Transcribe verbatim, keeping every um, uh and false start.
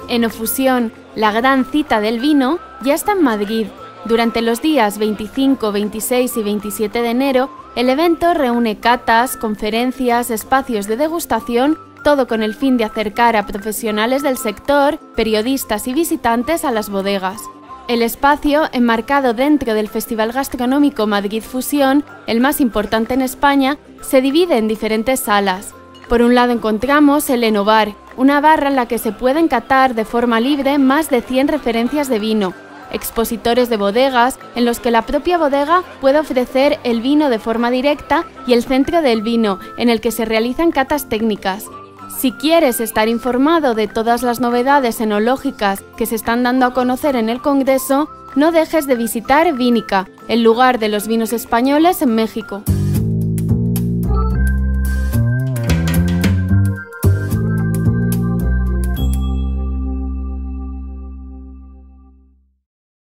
Enofusión, la gran cita del vino, ya está en Madrid. Durante los días veinticinco, veintiséis y veintisiete de enero, el evento reúne catas, conferencias, espacios de degustación, todo con el fin de acercar a profesionales del sector, periodistas y visitantes a las bodegas. El espacio, enmarcado dentro del Festival Gastronómico Madrid Fusión, el más importante en España, se divide en diferentes salas. Por un lado encontramos el Enobar, una barra en la que se pueden catar de forma libre más de cien referencias de vino, expositores de bodegas en los que la propia bodega puede ofrecer el vino de forma directa y el centro del vino, en el que se realizan catas técnicas. Si quieres estar informado de todas las novedades enológicas que se están dando a conocer en el Congreso, no dejes de visitar Vínica, el lugar de los vinos españoles en México.